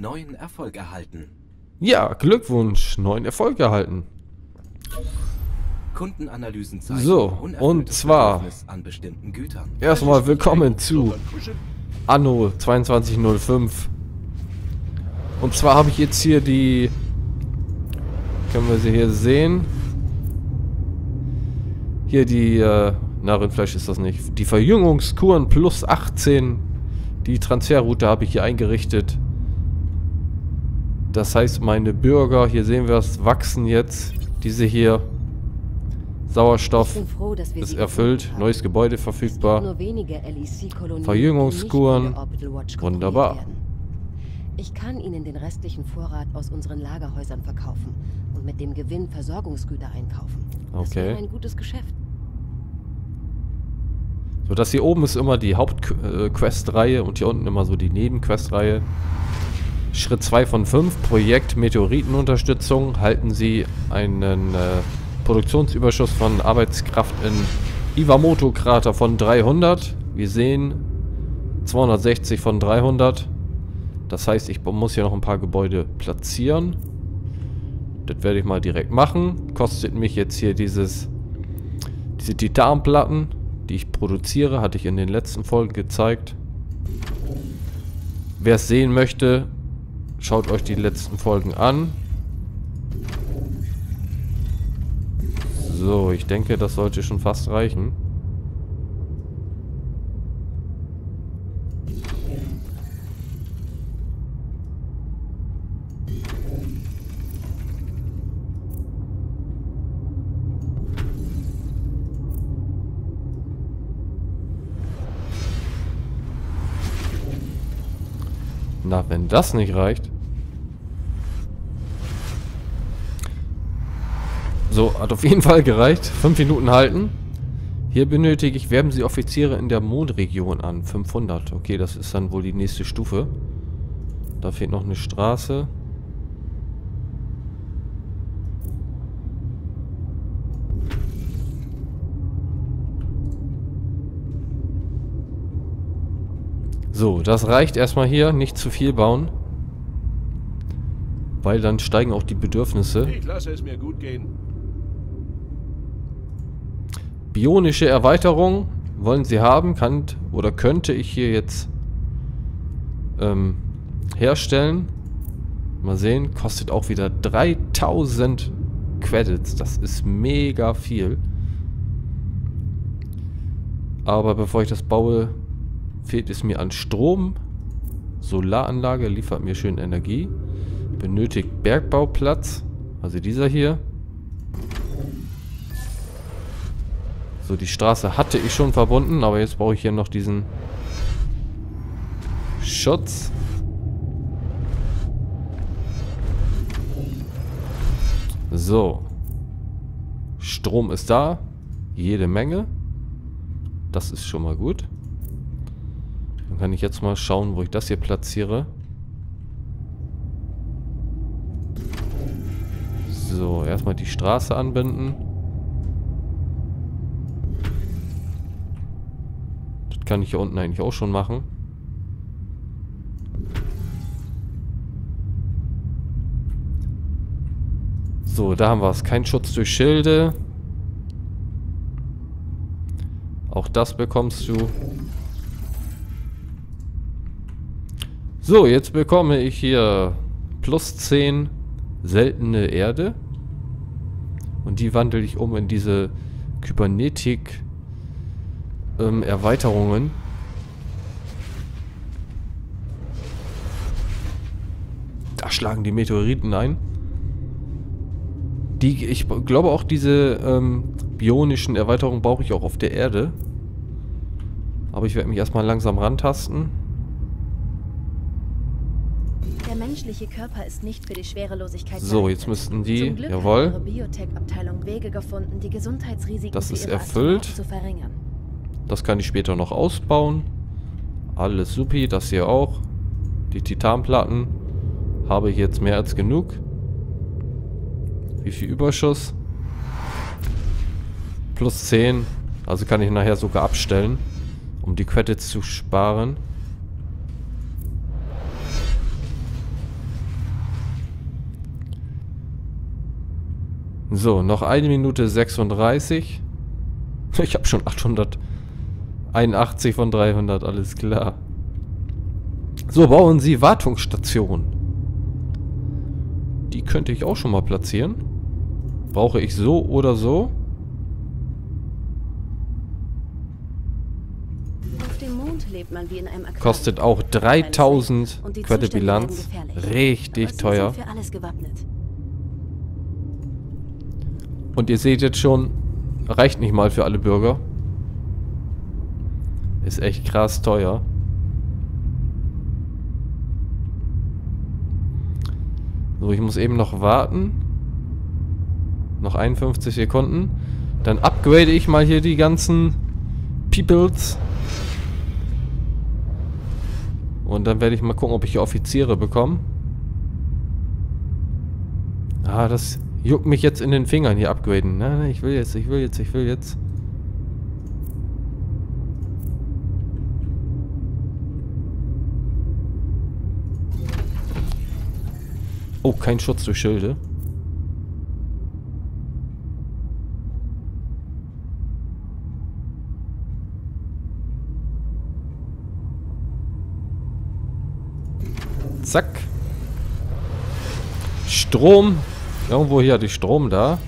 neuen Erfolg erhalten. Ja, Glückwunsch, neuen Erfolg erhalten. Kundenanalysen zeigen So, und unerfülltes zwar Bedürfnis an bestimmten Gütern. erstmal willkommen zu Anno 2205. Und zwar habe ich jetzt hier die, können wir sie hier sehen, hier die, Rindfleisch ist das nicht, die Verjüngungskuren plus 18, die Transferroute habe ich hier eingerichtet. Das heißt, meine Bürger, hier sehen wir es, wachsen jetzt, diese hier, Sauerstoff ist erfüllt, neues Gebäude verfügbar, Verjüngungskuren, wunderbar. Ich kann Ihnen den restlichen Vorrat aus unseren Lagerhäusern verkaufen und mit dem Gewinn Versorgungsgüter einkaufen. Das wäre ein gutes Geschäft. So, das hier oben ist immer die Hauptquest-Reihe und hier unten immer so die Nebenquest-Reihe. Schritt 2 von 5, Projekt Meteoritenunterstützung. Halten Sie einen Produktionsüberschuss von Arbeitskraft in Iwamoto-Krater von 300. Wir sehen 260 von 300. Das heißt, ich muss hier noch ein paar Gebäude platzieren. Das werde ich mal direkt machen. Kostet mich jetzt hier diese Titanplatten, die ich produziere, hatte ich in den letzten Folgen gezeigt. Wer es sehen möchte, schaut euch die letzten Folgen an. So, ich denke, das sollte schon fast reichen. Na, wenn das nicht reicht. So, hat auf jeden Fall gereicht. 5 Minuten halten. Hier benötige ich, werben Sie Offiziere in der Mondregion an. 500. Okay, das ist dann wohl die nächste Stufe. Da fehlt noch eine Straße. So, das reicht erstmal hier. Nicht zu viel bauen. Weil dann steigen auch die Bedürfnisse. Ich lasse es mir gut gehen. Bionische Erweiterung wollen Sie haben, könnte ich hier jetzt herstellen. Mal sehen, kostet auch wieder 3000 Credits. Das ist mega viel. Aber bevor ich das baue, fehlt es mir an Strom. Solaranlage liefert mir schön Energie. Benötigt Bergbauplatz. Also dieser hier. So, die Straße hatte ich schon verbunden, aber jetzt brauche ich hier noch diesen Schutz. So. Strom ist da. Jede Menge. Das ist schon mal gut. Dann kann ich jetzt mal schauen, wo ich das hier platziere. So, erstmal die Straße anbinden. Das kann ich hier unten eigentlich auch schon machen. So, da haben wir es. Kein Schutz durch Schilde. Auch das bekommst du. So, jetzt bekomme ich hier plus 10 seltene Erde. Und die wandle ich um in diese Kybernetik Erweiterungen. Da schlagen die Meteoriten ein. Ich glaube auch diese bionischen Erweiterungen brauche ich auch auf der Erde. Aber ich werde mich erstmal langsam rantasten. Der menschliche Körper ist nicht für die Schwerelosigkeit. So, jetzt müssten die, jawohl. Hat ihre Biotech-Abteilung Wege gefunden, die Gesundheitsrisiken das ist für ihre erfüllt. Astronauten zu verringern. Das kann ich später noch ausbauen. Alles supi, das hier auch. Die Titanplatten habe ich jetzt mehr als genug. Wie viel Überschuss? Plus 10. Also kann ich nachher sogar abstellen, um die Credits zu sparen. So, noch 1 Minute 36. Ich habe schon 881 von 300, alles klar. So, bauen Sie Wartungsstation. Die könnte ich auch schon mal platzieren. Brauche ich so oder so? Auf dem Mond lebt man wie in einem Aquarium. Kostet auch 3000 Quelle-Bilanz. Richtig teuer. Für alles gewappnet. Und ihr seht jetzt schon, reicht nicht mal für alle Bürger. Ist echt krass teuer. So, ich muss eben noch warten. Noch 51 Sekunden. Dann upgrade ich mal hier die ganzen Peoples. Und dann werde ich mal gucken, ob ich hier Offiziere bekomme. Ah, das juckt mich jetzt in den Fingern hier upgraden. Nein, nein, ich will jetzt. Oh, kein Schutz durch Schilde. Zack. Strom. Irgendwo hier hatte ich Strom da.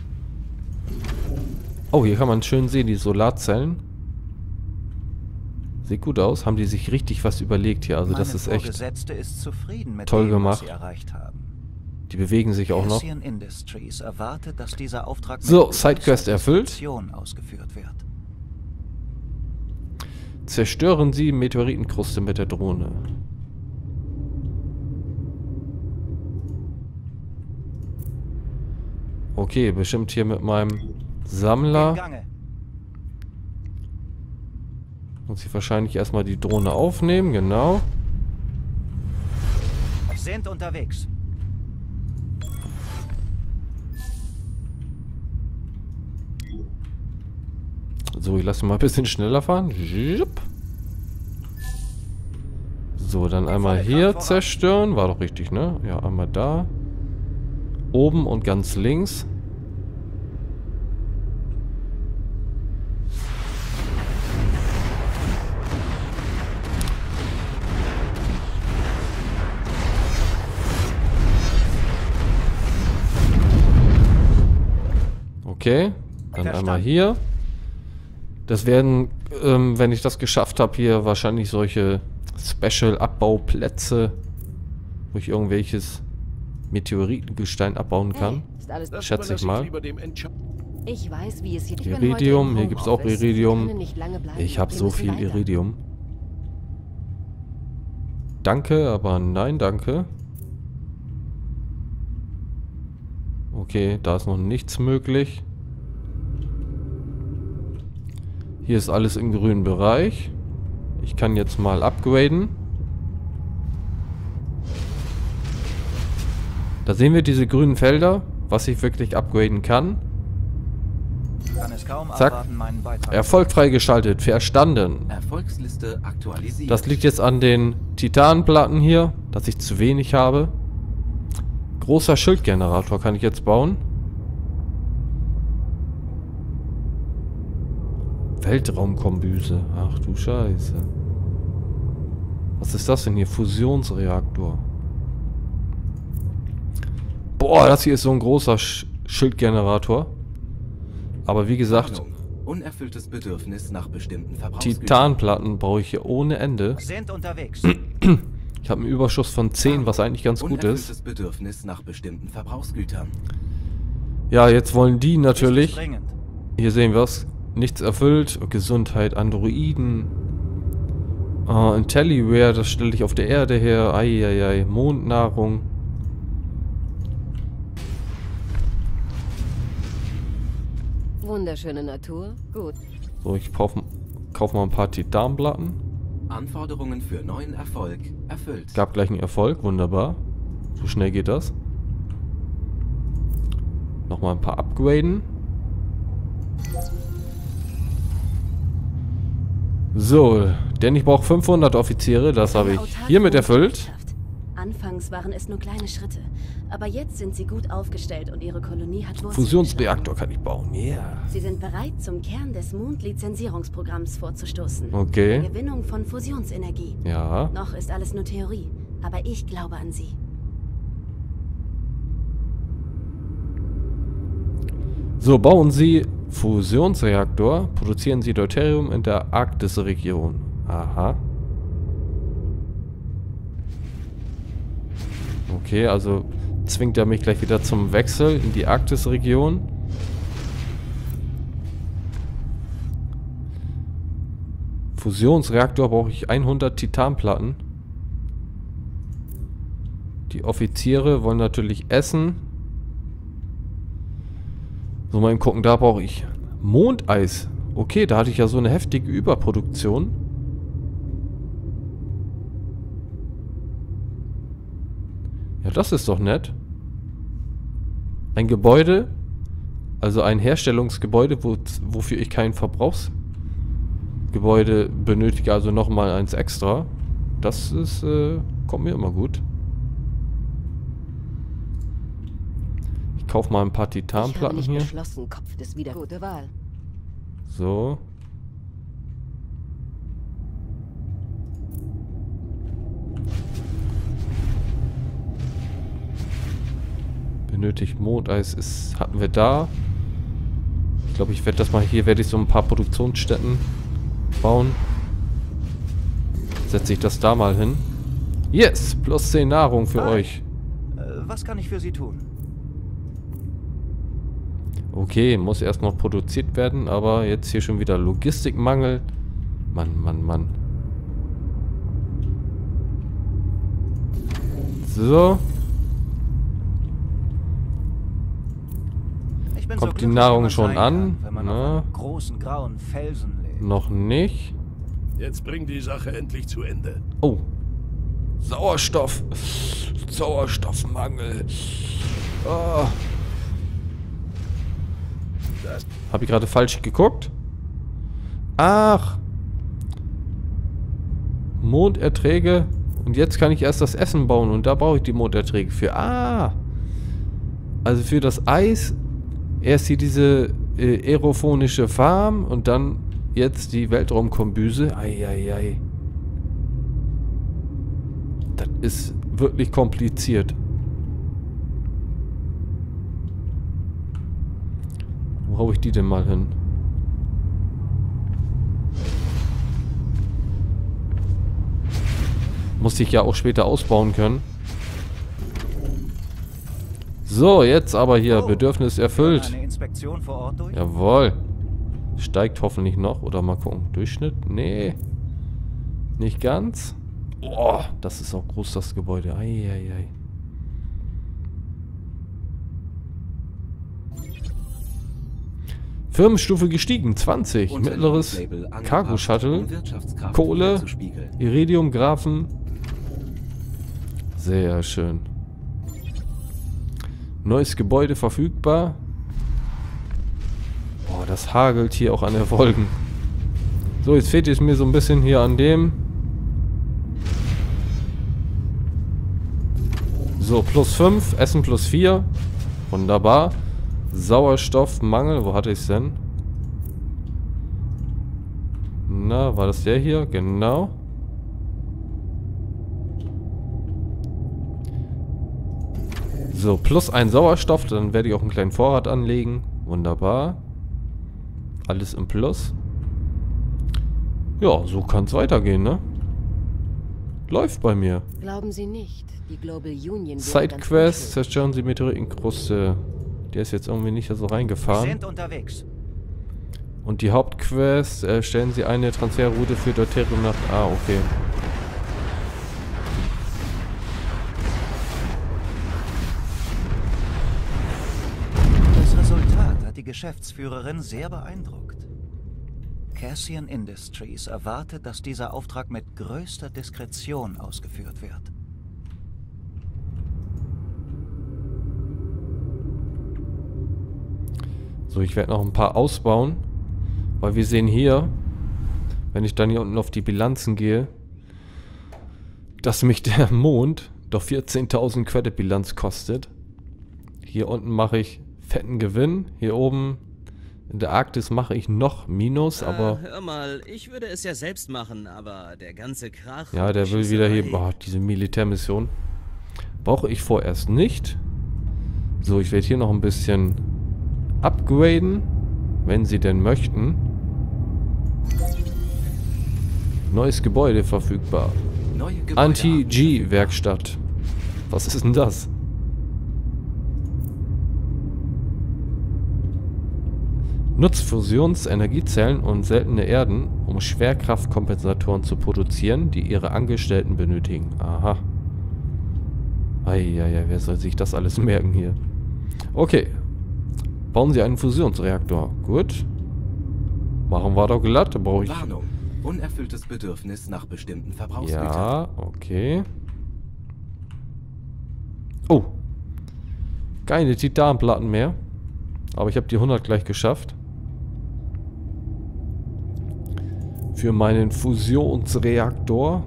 Oh, hier kann man schön sehen, die Solarzellen. Sieht gut aus. Haben die sich richtig was überlegt hier. Also das ist echt toll gemacht. Die bewegen sich auch noch. So, Sidequest erfüllt. Zerstören Sie Meteoritenkruste mit der Drohne. Okay, bestimmt hier mit meinem Sammler. Muss ich wahrscheinlich erstmal die Drohne aufnehmen, genau. Sind unterwegs. So, ich lasse mal ein bisschen schneller fahren. So, dann einmal hier zerstören. War doch richtig, ne? Ja, einmal da. Oben und ganz links. Okay, dann einmal hier. Das werden, wenn ich das geschafft habe, hier wahrscheinlich solche Special-Abbauplätze, wo ich irgendwelches Meteoritengestein abbauen kann. Hey, schätze ich mal. Ich weiß, wie es hier ist. Iridium, hier gibt es auch Iridium. Ich habe so viel Iridium. Danke, aber nein, danke. Okay, da ist noch nichts möglich. Hier ist alles im grünen Bereich. Ich kann jetzt mal upgraden. Da sehen wir diese grünen Felder, was ich wirklich upgraden kann. Zack. Erfolg freigeschaltet. Verstanden. Erfolgsliste aktualisiert. Das liegt jetzt an den Titanplatten hier, dass ich zu wenig habe. Großer Schildgenerator kann ich jetzt bauen. Weltraumkombüse. Ach du Scheiße. Was ist das denn hier? Fusionsreaktor. Boah, das hier ist so ein großer Schildgenerator. Aber wie gesagt, unerfülltes Bedürfnis nach bestimmten Verbrauchsgütern. Titanplatten brauche ich hier ohne Ende. Sind unterwegs. Ich habe einen Überschuss von 10, was eigentlich ganz gut ist. Unerfülltes Bedürfnis nach bestimmten Verbrauchsgütern. Ja, jetzt wollen die natürlich. Hier sehen wir es. Nichts erfüllt. Gesundheit, Androiden. Intelliware, das stelle ich auf der Erde her. Eieiei, Mondnahrung. Wunderschöne Natur. Gut. So, ich kaufe mal ein paar Titanplatten. Anforderungen für neuen Erfolg erfüllt. Gab gleich einen Erfolg, wunderbar. So schnell geht das. Nochmal ein paar upgraden. So, denn ich brauche 500 Offiziere, das habe ich hiermit erfüllt. Anfangs waren es nur kleine Schritte. Aber jetzt sind sie gut aufgestellt und ihre Kolonie hat Wurzeln Fusionsreaktor kann ich bauen, yeah. Sie sind bereit, zum Kern des Mond-Lizenzierungsprogramms vorzustoßen. Okay. Der Gewinnung von Fusionsenergie. Ja. Noch ist alles nur Theorie, aber ich glaube an sie. So, bauen Sie Fusionsreaktor, produzieren Sie Deuterium in der Arktisregion. Aha. Okay, also zwingt er mich gleich wieder zum Wechsel in die Arktisregion. Fusionsreaktor brauche ich 100 Titanplatten. Die Offiziere wollen natürlich essen. So, mal gucken, da brauche ich Mondeis. Okay, da hatte ich ja so eine heftige Überproduktion. Ja, das ist doch nett. Ein Gebäude, also ein Herstellungsgebäude, wofür ich kein Verbrauchsgebäude benötige, also nochmal eins extra. Das ist, kommt mir immer gut. Ich kaufe mal ein paar Titanplatten hier. Kopf des Gute Wahl. So. Benötigt Mondeis hatten wir da. Ich glaube, ich werde das mal hier, werde ich so ein paar Produktionsstätten bauen. Setze ich das da mal hin. Yes, plus 10 Nahrung für euch. Was kann ich für Sie tun? Okay, muss erst noch produziert werden, aber jetzt hier schon wieder Logistikmangel. Mann, Mann, Mann. So. Kommt die Nahrung schon an? Na? Großen grauen Felsen lebt. Noch nicht. Jetzt bring die Sache endlich zu Ende. Oh. Sauerstoff. Sauerstoffmangel. Oh. Habe ich gerade falsch geguckt? Ach. Monderträge. Und jetzt kann ich erst das Essen bauen. Und da brauche ich die Monderträge für. Ah. Also für das Eis. Erst hier diese aerophonische Farm. Und dann jetzt die Weltraumkombüse. Eieiei. Das ist wirklich kompliziert. Wo hau ich die denn mal hin? Muss ich ja auch später ausbauen können. So, jetzt aber hier. Bedürfnis erfüllt. Eine Inspektion vor Ort durch? Jawohl. Steigt hoffentlich noch. Oder mal gucken. Durchschnitt? Nee. Nicht ganz. Oh, das ist auch groß, das Gebäude. Eieiei. Firmenstufe gestiegen, 20. Mittleres Cargo-Shuttle, Kohle, Iridium, Graphen. Sehr schön. Neues Gebäude verfügbar. Boah, das hagelt hier auch an Erfolgen. So, jetzt fehlt es mir so ein bisschen hier an dem. So, plus 5, Essen plus 4. Wunderbar. Sauerstoffmangel, wo hatte ich es denn? Na, war das der hier? Genau. So, plus 1 Sauerstoff, dann werde ich auch einen kleinen Vorrat anlegen. Wunderbar. Alles im Plus. Ja, so kann es weitergehen, ne? Läuft bei mir. Glauben Sie nicht, die Global Union... Sidequest, zerstören Sie Meteoritenkruste. Der ist jetzt irgendwie nicht so reingefahren. Wir sind unterwegs. Und die Hauptquest, stellen Sie eine Transferroute für Deuterium nach... Ah, okay. Das Resultat hat die Geschäftsführerin sehr beeindruckt. Cassian Industries erwartet, dass dieser Auftrag mit größter Diskretion ausgeführt wird. So, ich werde noch ein paar ausbauen. Weil wir sehen hier, wenn ich dann hier unten auf die Bilanzen gehe, dass mich der Mond doch 14.000 Credit-Bilanz kostet. Hier unten mache ich fetten Gewinn. Hier oben in der Arktis mache ich noch Minus, aber... Hör mal, ich würde es ja selbst machen, aber der ganze Krach... Ja, der will wieder hier... Oh, diese Militärmission. Brauche ich vorerst nicht. So, ich werde hier noch ein bisschen upgraden, wenn sie denn möchten. Neues Gebäude verfügbar. Anti-G-Werkstatt. Was ist denn das? Nutzt Fusionsenergiezellen und seltene Erden, um Schwerkraftkompensatoren zu produzieren, die ihre Angestellten benötigen. Aha. Eieiei, wer soll sich das alles merken hier? Okay. Bauen Sie einen Fusionsreaktor. Gut. Machen wir doch glatt. Da brauche ich... Warnung. Unerfülltes Bedürfnis nach bestimmten Verbrauchsgütern. Ja, okay. Oh. Keine Titanplatten mehr. Aber ich habe die 100 gleich geschafft. Für meinen Fusionsreaktor.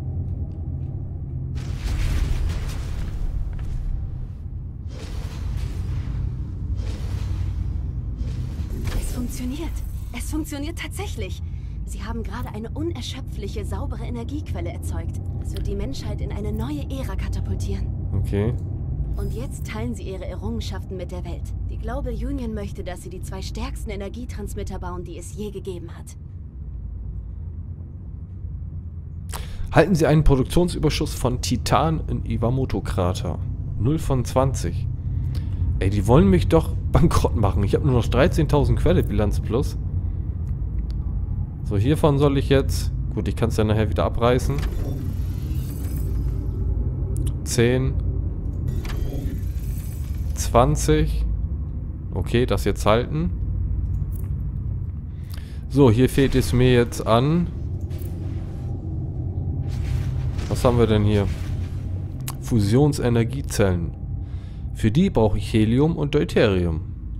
Es funktioniert. Es funktioniert tatsächlich. Sie haben gerade eine unerschöpfliche, saubere Energiequelle erzeugt. Das wird die Menschheit in eine neue Ära katapultieren. Okay. Und jetzt teilen sie ihre Errungenschaften mit der Welt. Die Global Union möchte, dass sie die 2 stärksten Energietransmitter bauen, die es je gegeben hat. Halten Sie einen Produktionsüberschuss von Titan in Iwamoto-Krater. 0 von 20. Ey, die wollen mich doch bankrott machen. Ich habe nur noch 13.000 Credit-Bilanz plus. So, hiervon soll ich jetzt... Gut, ich kann es ja nachher wieder abreißen. 10. 20. Okay, das jetzt halten. So, hier fehlt es mir jetzt an. Was haben wir denn hier? Fusionsenergiezellen. Für die brauche ich Helium und Deuterium.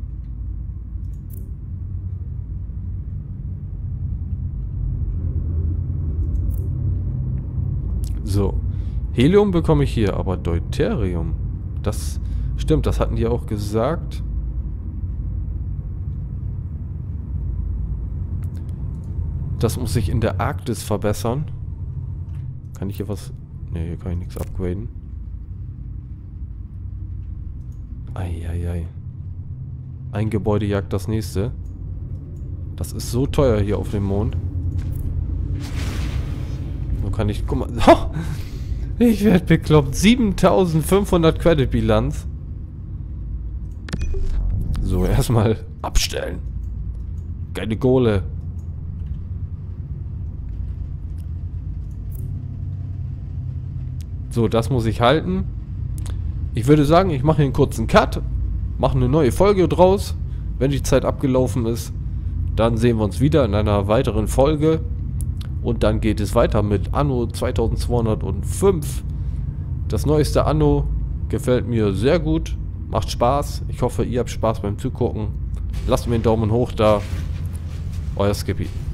So. Helium bekomme ich hier, aber Deuterium. Das stimmt, das hatten die auch gesagt. Das muss sich in der Arktis verbessern. Kann ich hier was... Ne, hier kann ich nichts upgraden. Eieiei. Ein Gebäude jagt das nächste. Das ist so teuer hier auf dem Mond. So kann ich... Guck mal... Oh, ich werde bekloppt. 7500 Credit-Bilanz. So, erstmal abstellen. Geile Kohle. So, das muss ich halten. Ich würde sagen, ich mache hier einen kurzen Cut. Mache eine neue Folge draus. Wenn die Zeit abgelaufen ist, dann sehen wir uns wieder in einer weiteren Folge. Und dann geht es weiter mit Anno 2205. Das neueste Anno gefällt mir sehr gut. Macht Spaß. Ich hoffe, ihr habt Spaß beim Zugucken. Lasst mir einen Daumen hoch da. Euer Skippy.